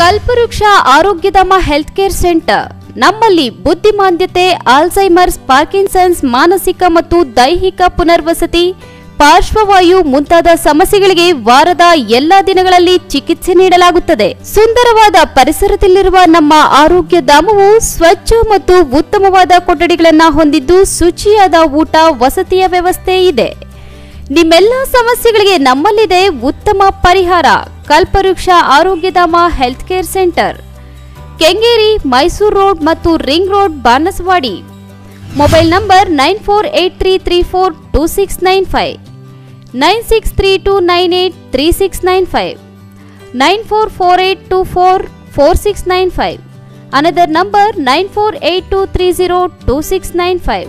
ಕಲ್ಪವೃಕ್ಷ Arogyadhama health care centre ನಮ್ಮಲ್ಲಿ ಬುದ್ಧಿಮಾಂದ್ಯತೆ, Alzheimer's, Parkinson's, ಮಾನಸಿಕ ಮತ್ತು ದೈಹಿಕ ಪುನರ್ವಸತಿ, ಪಾರ್ಶ್ವವಾಯು ಮುಂತಾದ ಸಮಸ್ಯೆಗಳಿಗೆ ವಾರದ ಎಲ್ಲಾ ದಿನಗಳಲ್ಲಿ ಚಿಕಿತ್ಸೆ ನೀಡಲಾಗುತ್ತದೆ. ಸುಂದರವಾದ ಪರಿಸರದಲ್ಲಿರುವ ನಮ್ಮ ಆರೋಗ್ಯ ಧಾಮವು ಸ್ವಚ್ಛ ಮತ್ತು ಉತ್ತಮವಾದ ಕೊಠಡಿಗಳನ್ನು ಹೊಂದಿದ್ದು ಶುಚಿಯಾದ ಊಟ, ವಸತಿಯ ವ್ಯವಸ್ಥೆ ಇದೆ. ನಿಮ್ಮೆಲ್ಲ ಸಮಸ್ಯೆಗಳಿಗೆ ನಮ್ಮಲ್ಲಿದೆ ಉತ್ತಮ ಪರಿಹಾರ. Kalpavriksha Arogyadhama health care centre, Kengeri, Mysuru road ಮತ್ತು ring road, Banaswadi. Mobile number 9483342695, 9632983695, 9448244695. Another number 9482302695.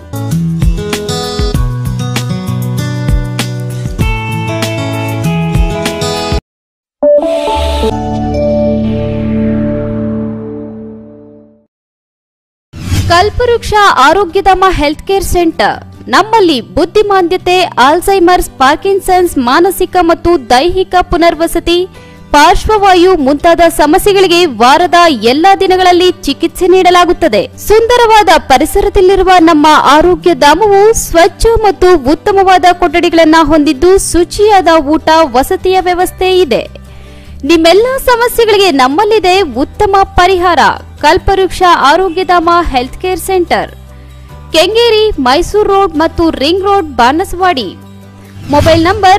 ಕಲ್ಪವೃಕ್ಷ ಆರೋಗ್ಯಧಾಮ ಹೆಲ್ತ್ ಕೇರ್ ಸೆಂಟರ್ ನಮ್ಮಲ್ಲಿ ಬುದ್ಧಿಮಾಂದ್ಯತೆ, ಆಲ್ಝೈಮರ್ಸ್, ಪಾರ್ಕಿನ್ಸನ್ಸ್, ಮಾನಸಿಕ ಮತ್ತು ದೈಹಿಕ ಪುನರ್ವಸತಿ, ಪಾರ್ಶ್ವವಾಯು ಮುಂತಾದ ಸಮಸ್ಯೆಗಳಿಗೆ ವಾರದ ಎಲ್ಲಾ ದಿನಗಳಲ್ಲಿ ಚಿಕಿತ್ಸೆ ನೀಡಲಾಗುತ್ತದೆ. ಸುಂದರವಾದ ಪರಿಸರದಲ್ಲಿರುವ ನಮ್ಮ ಆರೋಗ್ಯ ಧಾಮವು ಸ್ವಚ್ಛ ಮತ್ತು ಉತ್ತಮವಾದ ಕೊಠಡಿಗಳನ್ನು ಹೊಂದಿದ್ದು ಶುಚಿಯಾದ ಊಟ, ವಸತಿಯ ವ್ಯವಸ್ಥೆ ಇದೆ. ನಿಮ್ಮೆಲ್ಲ ಸಮಸ್ಯೆಗಳಿಗೆ ನಮ್ಮಲ್ಲಿದೆ ಉತ್ತಮ ಪರಿಹಾರ. Kalpavriksha Arogyadhama health care centre, Kengeri, Mysuru road ಮತ್ತು ring road, Banaswadi. Mobile number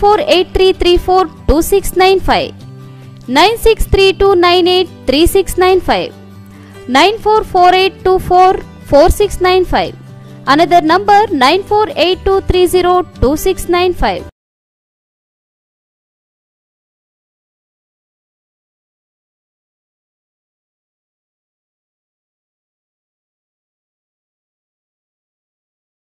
9483342695, 9632983695, 9448244695. Another number 9482302695.